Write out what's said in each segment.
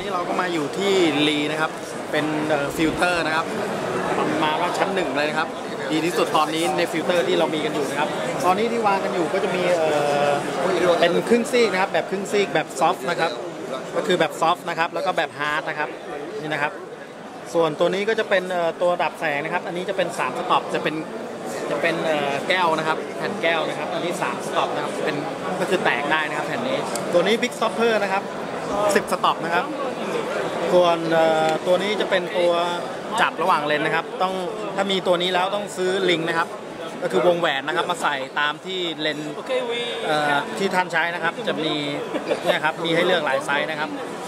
นี้เราก็มาอยู่ที่ลีนะครับเป็นฟิลเตอร์นะครับมาว่าชั้น1เลยนะครับดีที่สุดตอนนี้ในฟิลเตอร์ที่เรามีกันอยู่นะครับตอนนี้ที่วางกันอยู่ก็จะมีเป็นครึ่งซีกนะครับแบบครึ่งซีกแบบซอฟต์นะครับก็คือแบบซอฟต์นะครับแล้วก็แบบฮาร์ดนะครับนี่นะครับส่วนตัวนี้ก็จะเป็นตัวดับแสงนะครับอันนี้จะเป็น3สต็อปจะเป็นแก้วนะครับแผ่นแก้วนะครับอันนี้3สต็อปนะครับเป็นก็คือแตกได้นะครับแผ่นนี้ตัวนี้บิ๊กซอฟเปอร์นะครับ10สต็อปนะครับส่วนตัวนี้จะเป็นตัวจับระหว่างเลนนะครับต้องถ้ามีตัวนี้แล้วต้องซื้อลิงนะครับก็คือวงแหวนนะครับมาใส่ตามที่เลนที่ท่านใช้นะครับจะมีเนี่ยครับมีให้เลือกหลายไซส์นะครับ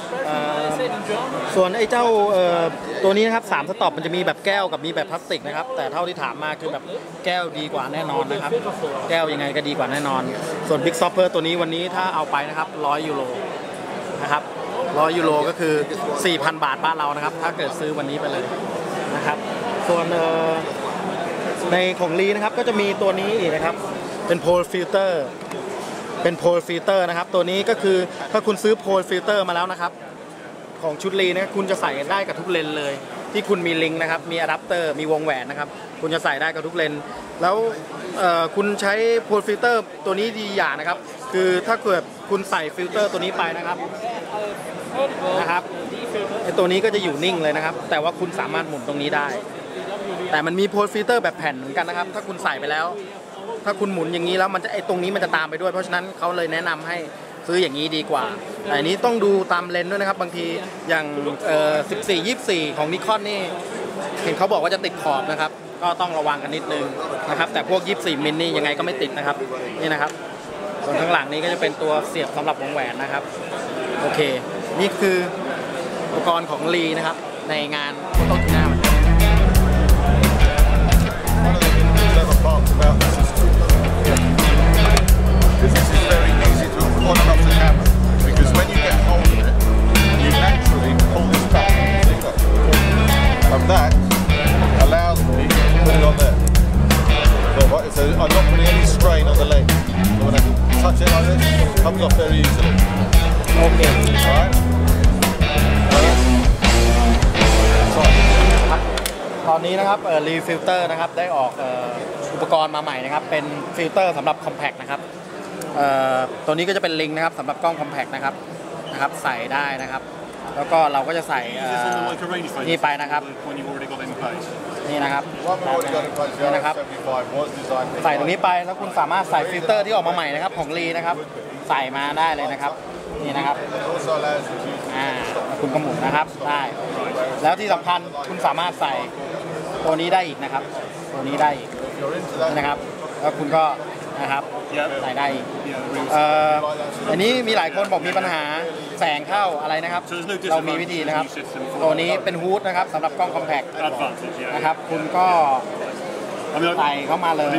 ส่วนไอ้เจ้าตัวนี้นะครับ3สต็อปมันจะมีแบบแก้วกับมีแบบพลาสติกนะครับแต่เท่าที่ถามมาคือแบบแก้วดีกว่าแน่นอนนะครับแก้วยังไงก็ดีกว่าแน่นอนส่วน Big Stopper ตัวนี้วันนี้ถ้าเอาไปนะครับ100 ยูโรนะครับ100 ยูโรก็คือ 4,000 บาทบ้านเรานะครับถ้าเกิดซื้อวันนี้ไปเลยนะครับส่วนในของลีนะครับก็จะมีตัวนี้อีกนะครับเป็นโพลฟิลเตอร์นะครับตัวนี้ก็คือถ้าคุณซื้อโพลฟิลเตอร์มาแล้วนะครับของชุดลีนะคุณจะใส่ได้กับทุกเลนเลยที่คุณมีลิงนะครับมีอะแดปเตอร์มีวงแหวนนะครับคุณจะใส่ได้กับทุกเลนแล้วคุณใช้โพลฟิลเตอร์ตัวนี้ดีอย่างนะครับคือถ้าเกิดคุณใส่ฟิลเตอร์ตัวนี้ไปนะครับไอตัวนี้ก็จะอยู่นิ่งเลยนะครับแต่ว่าคุณสามารถหมุนตรงนี้ได้แต่มันมีโพลฟิลเตอร์แบบแผ่นเหมือนกันนะครับถ้าคุณใส่ไปแล้วถ้าคุณหมุนอย่างนี้แล้วมันจะไอตรงนี้มันจะตามไปด้วยเพราะฉะนั้นเขาเลยแนะนำให้ซื้ออย่างนี้ดีกว่าแต่อันนี้ต้องดูตามเลนส์ด้วยนะครับบางทีอย่าง14-24ของนิคอนนี่เห็นเขาบอกว่าจะติดขอบนะครับก็ต้องระวังกันนิดนึงนะครับแต่พวก24มิลนี่ยังไงก็ไม่ติดนะครับนี่นะครับส่วนข้างหลังนี้ก็จะเป็นตัวเสียบสำหรับวงแหวนนะครับโอเคนี่คืออุปกรณ์ของลีนะครับในงานโตกิน่า This is very easy to hold up the camera because when you get hold of it, you naturally pull this back, and that allows me to put it on there. So I'm not putting any strain on the leg. So when I touch it like this, it comes off very easily. Okay. Alright? ตอนนี้นะครับรีฟิลเตอร์นะครับได้ออกอุปกรณ์มาใหม่นะครับเป็นฟิลเตอร์สำหรับคอมแพคนะครับตัวนี้ก็จะเป็นลิงนะครับสำหรับกล้องคอมแพคนะครับใส่ได้นะครับแล้วก็เราก็จะใส่นี่ไปนะครับนี่นะครับใส่ตรงนี้ไปแล้วคุณสามารถใส่ฟิลเตอร์ที่ออกมาใหม่นะครับของลีนะครับใส่มาได้เลยนะครับนี่นะครับคุณกระหมุนนะครับได้แล้วที่สำคัญคุณสามารถใส่ตัวนี้ได้อีกนะครับตัวนี้ได้อีกนะครับแล้วคุณก็นะครับใส่ได้อีกอันนี้มีหลายคนบอกมีปัญหาแสงเข้าอะไรนะครับเรามีวิธีนะครับตัวนี้เป็นฮูดนะครับสำหรับกล้องคอมแพคนะครับคุณก็ใส่เข้ามาเลย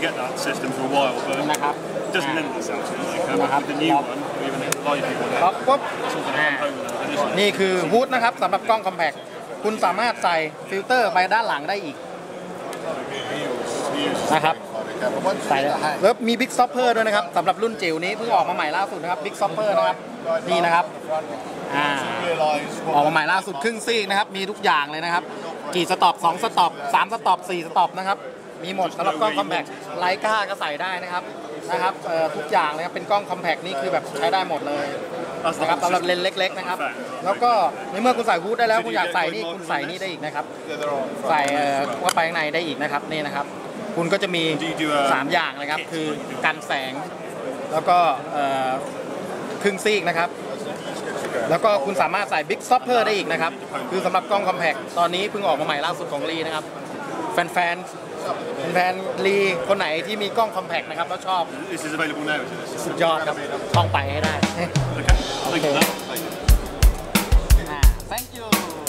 นะครับปุ๊บนี่คือฮูดนะครับสำหรับกล้องคอมแพคคุณสามารถใส่ฟิลเตอร์ไปด้านหลังได้อีกนะครับใส่แล้วมี Big Stopper ด้วยนะครับสำหรับรุ่นจิ๋วนี้เพิ่งออกมาใหม่ล่าสุดนะครับ Big Stopper นะครับนี่นะครับออกมาใหม่ล่าสุดครึ่งซีกนะครับมีทุกอย่างเลยนะครับกี่สต็อป2สต็อป3สต็อป4สต็อปนะครับมีหมดสำหรับกล้องคอมแพคไลกาก็ใส่ได้นะครับทุกอย่างเลยครับเป็นกล้องคอมแพคนี่คือแบบใช้ได้หมดเลยนะครับสำหรับเลนส์เล็กๆนะครับแล้วก็ในเมื่อคุณใส่ฮูดได้แล้วคุณอยากใส่นี่คุณใส่นี่ได้อีกนะครับใส่เข้าไปข้างในได้อีกนะครับนี่นะครับคุณก็จะมี3อย่างนะครับคือกันแสงแล้วก็ครึ่งซีกนะครับแล้วก็คุณสามารถใส่ Big Stopper ได้อีกนะครับคือสำหรับกล้องคอมแพคตอนนี้เพิ่งออกมาใหม่ล่าสุดของลีนะครับแฟนลีคนไหนที่มีกล้องคอมแพคนะครับแล้วชอบสุดยอดครับต้องไปให้ได้โอเค Thank you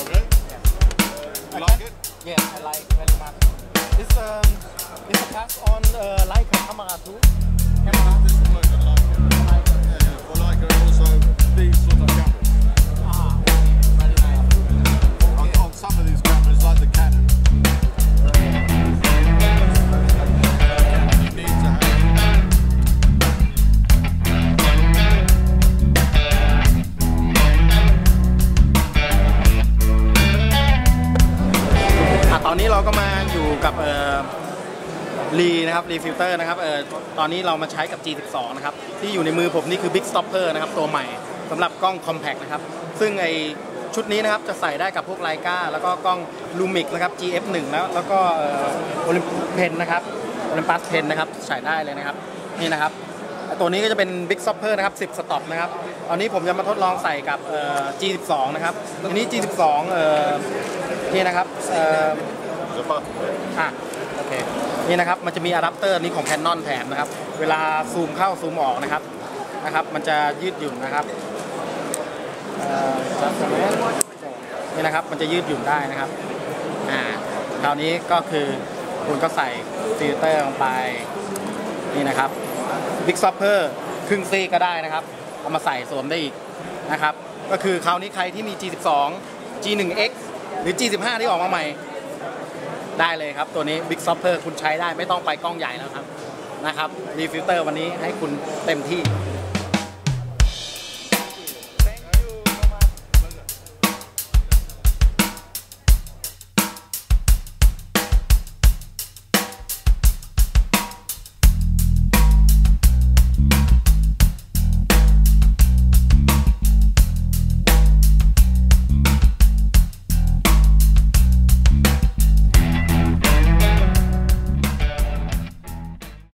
Yes I like very much It's a class on Leica camera too camera For Leica also these sort of cameras. Very nice On some of these cameras like the Canon. You need to have อนนี้เราก็มาอยู่กับรีนะครับรีฟิลเตอร์นะครับตอนนี้เรามาใช้กับ G12 นะครับที่อยู่ในมือผมนี่คือ Big Stopper นะครับตัวใหม่สำหรับกล้อง Compact นะครับซึ่งไอชุดนี้นะครับจะใส่ได้กับพวกไลกาแล้วก็กล้อง Lumix นะครับ GF1 แล้วก็Olympus นะครับ Olympus Pen นะครับใส่ได้เลยนะครับนี่นะครับตัวนี้ก็จะเป็น Big Stopper นะครับ10 สต็อปนะครับตอนนี้ผมจะมาทดลองใส่กับG12 นะครับทีนี้ G12 นี่นะครับโอเคนี่นะครับมันจะมีอะแดปเตอร์นี้ของ Canon แถมนะครับเวลาซูมเข้าซูมออกนะครับมันจะยืดหยุ่นนะครับนี่นะครับมันจะยืดหยุ่นได้นะครับคราวนี้ก็คือคุณก็ใส่ฟิลเตอร์ลงไปนี่นะครับ Big Stopper ครึ่งซีก็ได้นะครับเอามาใส่สวมได้อีกนะครับก็คือคราวนี้ใครที่มี G12 G1X หรือ G15 ที่ออกมาใหม่ได้เลยครับตัวนี้ Big Stopper คุณใช้ได้ไม่ต้องไปกล้องใหญ่แล้วครับนะครับรีฟิลเตอร์วันนี้ให้คุณเต็มที่